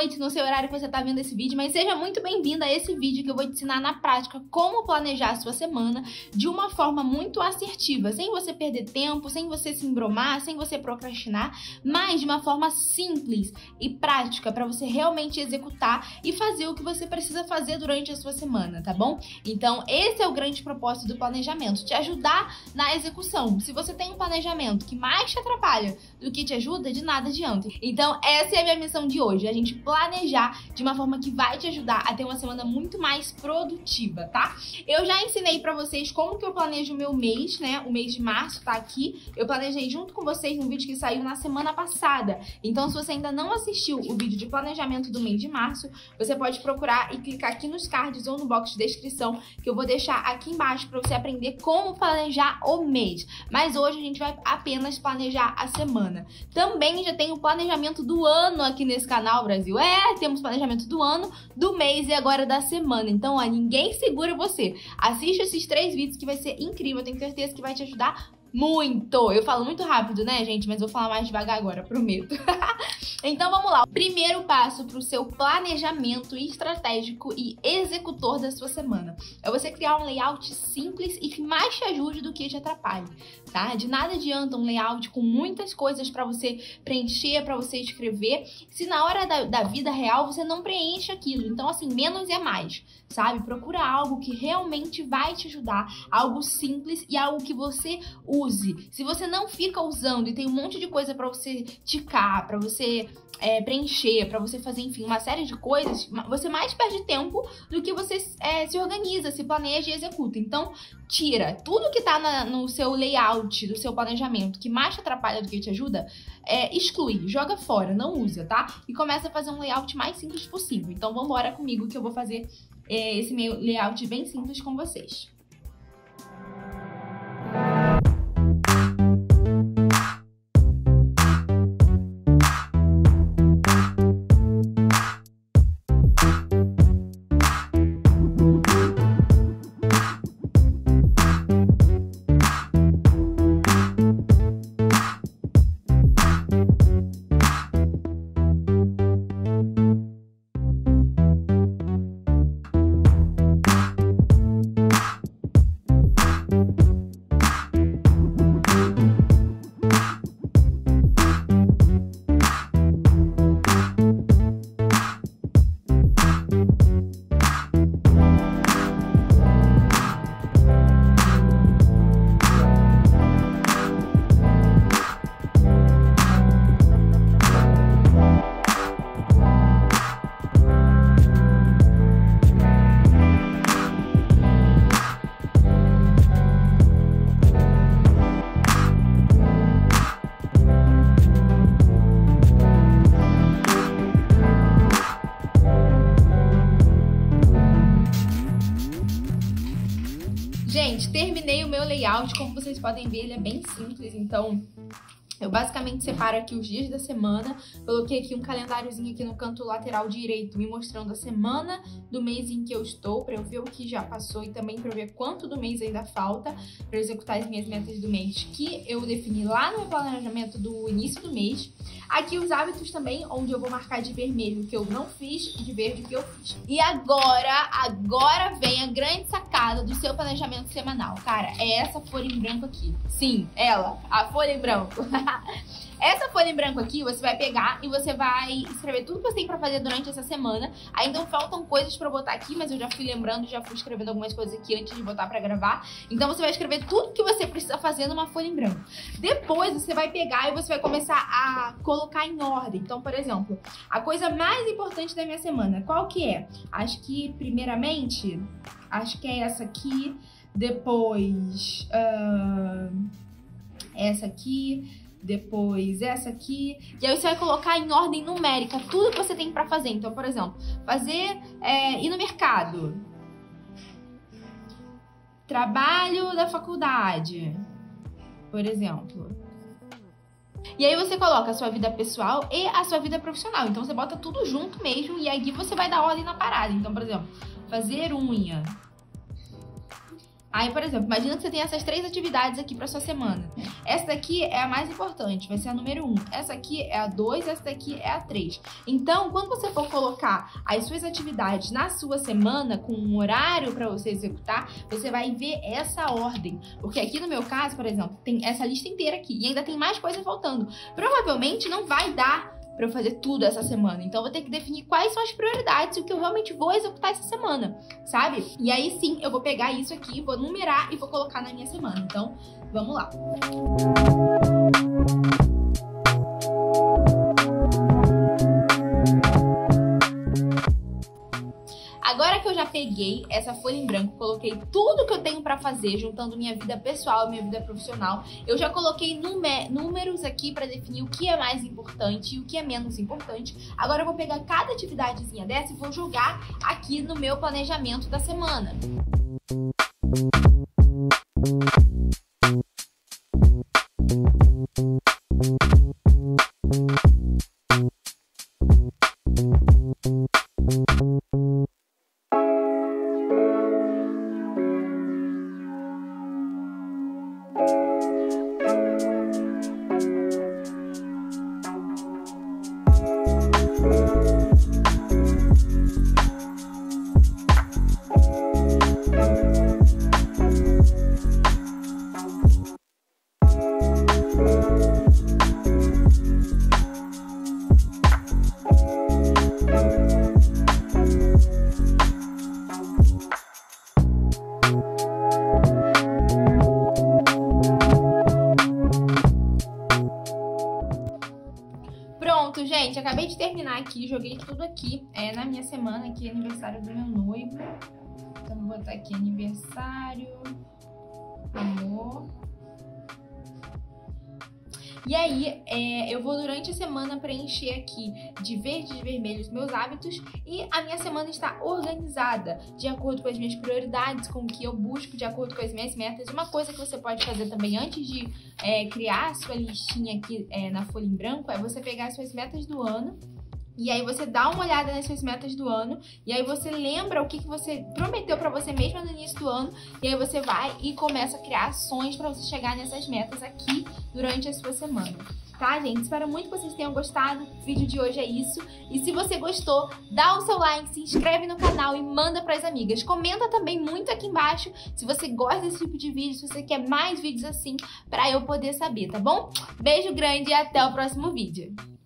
noite, no seu horário que você tá vendo esse vídeo, mas seja muito bem-vinda a esse vídeo que eu vou te ensinar na prática como planejar a sua semana de uma forma muito assertiva, sem você perder tempo, sem você se embromar, sem você procrastinar, mas de uma forma simples e prática para você realmente executar e fazer o que você precisa fazer durante a sua semana, tá bom? Então, esse é o grande propósito do planejamento, te ajudar na execução. Se você tem um planejamento que mais te atrapalha do que te ajuda, de nada adianta. Então, essa é a minha missão de hoje, a gente planejar de uma forma que vai te ajudar a ter uma semana muito mais produtiva, tá? Eu já ensinei pra vocês como que eu planejo o meu mês, né? O mês de março tá aqui. Eu planejei junto com vocês no vídeo que saiu na semana passada. Então, se você ainda não assistiu o vídeo de planejamento do mês de março, você pode procurar e clicar aqui nos cards ou no box de descrição, que eu vou deixar aqui embaixo pra você aprender como planejar o mês. Mas hoje a gente vai apenas planejar a semana. Também já tem o planejamento do ano aqui nesse canal, Brasil. Temos planejamento do ano, do mês e agora da semana. Então, ó, ninguém segura você. Assiste esses 3 vídeos que vai ser incrível. Eu tenho certeza que vai te ajudar muito. Eu falo muito rápido, né, gente? Mas vou falar mais devagar agora, prometo. Então, vamos lá. O primeiro passo para o seu planejamento estratégico e executor da sua semana é você criar um layout simples e que mais te ajude do que te atrapalhe, tá? De nada adianta um layout com muitas coisas para você preencher, para você escrever, se na hora da vida real você não preenche aquilo. Então, assim, menos é mais, sabe? Procura algo que realmente vai te ajudar, algo simples e algo que você use. Se você não fica usando e tem um monte de coisa para você ticar, para você preencher, para você fazer, enfim, uma série de coisas, você mais perde tempo do que você se organiza, se planeja e executa. Então, tira tudo que tá no seu layout, do seu planejamento, que mais te atrapalha do que te ajuda, exclui, joga fora, não usa, tá? E começa a fazer um layout mais simples possível. Então, vamos embora comigo que eu vou fazer esse meu layout bem simples com vocês. Gente, terminei o meu layout, como vocês podem ver, ele é bem simples, então eu basicamente separo aqui os dias da semana, coloquei aqui um calendáriozinho aqui no canto lateral direito, me mostrando a semana do mês em que eu estou, para eu ver o que já passou e também para eu ver quanto do mês ainda falta para executar as minhas metas do mês que eu defini lá no meu planejamento do início do mês. Aqui os hábitos também, onde eu vou marcar de vermelho o que eu não fiz e de verde o que eu fiz. E agora vem a grande sacada do seu planejamento semanal. Cara, é essa folha em branco aqui. Sim, ela, a folha em branco. Essa folha em branco aqui, você vai pegar e você vai escrever tudo que você tem pra fazer durante essa semana. Ainda faltam coisas pra eu botar aqui, mas eu já fui lembrando, já fui escrevendo algumas coisas aqui antes de botar pra gravar. Então você vai escrever tudo que você precisa fazer numa folha em branco. Depois você vai pegar e você vai começar a colocar em ordem. Então, por exemplo, a coisa mais importante da minha semana, qual que é? Acho que, primeiramente, acho que é essa aqui. Depois, essa aqui. Depois essa aqui, e aí você vai colocar em ordem numérica tudo que você tem pra fazer. Então, por exemplo, ir no mercado, trabalho da faculdade, por exemplo. E aí você coloca a sua vida pessoal e a sua vida profissional. Então você bota tudo junto mesmo e aí você vai dar ordem na parada. Então, por exemplo, fazer unha, Aí, por exemplo, imagina que você tem essas 3 atividades aqui para sua semana. Essa daqui é a mais importante, vai ser a número 1. Essa aqui é a 2, essa daqui é a 3. Então, quando você for colocar as suas atividades na sua semana, com um horário para você executar, você vai ver essa ordem. Porque aqui no meu caso, por exemplo, tem essa lista inteira aqui e ainda tem mais coisa faltando. Provavelmente não vai dar para eu fazer tudo essa semana. Então, eu vou ter que definir quais são as prioridades e o que eu realmente vou executar essa semana, sabe? E aí, sim, eu vou pegar isso aqui, vou numerar e vou colocar na minha semana. Então, vamos lá. Agora que eu já peguei essa folha em branco, coloquei tudo que eu tenho pra fazer, juntando minha vida pessoal e minha vida profissional, eu já coloquei números aqui pra definir o que é mais importante e o que é menos importante. Agora eu vou pegar cada atividadezinha dessa e vou jogar aqui no meu planejamento da semana. Pronto, gente, acabei de terminar aqui, joguei tudo aqui na minha semana, aqui aniversário do meu noivo. Então vou botar aqui aniversário, amor. E aí, eu vou durante a semana preencher aqui de verde e vermelho os meus hábitos e a minha semana está organizada de acordo com as minhas prioridades, com o que eu busco, de acordo com as minhas metas. Uma coisa que você pode fazer também antes de criar a sua listinha aqui na folha em branco é você pegar as suas metas do ano. E aí você dá uma olhada nas suas metas do ano, e aí você lembra o que você prometeu pra você mesma no início do ano, e aí você vai e começa a criar ações pra você chegar nessas metas aqui durante a sua semana. Tá, gente? Espero muito que vocês tenham gostado. O vídeo de hoje é isso. E se você gostou, dá o seu like, se inscreve no canal e manda pras amigas. Comenta também muito aqui embaixo se você gosta desse tipo de vídeo, se você quer mais vídeos assim, pra eu poder saber, tá bom? Beijo grande e até o próximo vídeo.